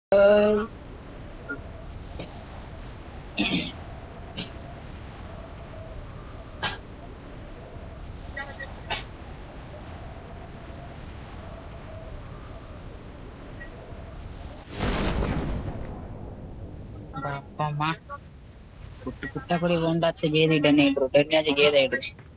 ಬಾಪ ಅಮ್ಮ ಪುಟ್ಟ ಪುಟ್ಟ ಕುರಿ ಒಂದಾಚೆ ಗೇದ್ ಇಡನೆ ಇಡ್ರು ಡರ್ನ್ಯಾಜೆ ಗೇದ ಇಡ್ರು